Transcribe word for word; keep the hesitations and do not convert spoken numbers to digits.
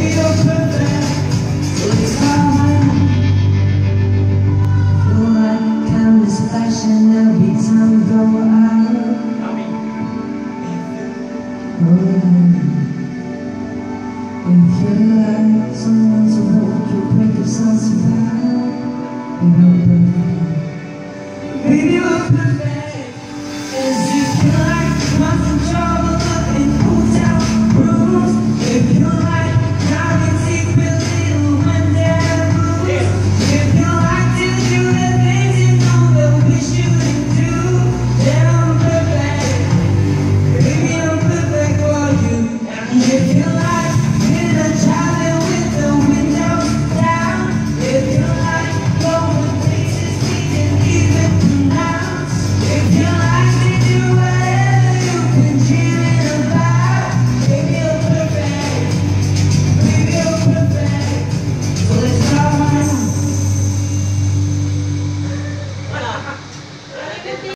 you're perfect, so it's fine. Feel like countless flashing every time you go out. Oh yeah. If you like someone to hold you, break your sounds so bad. You're perfect. Baby, you're perfect.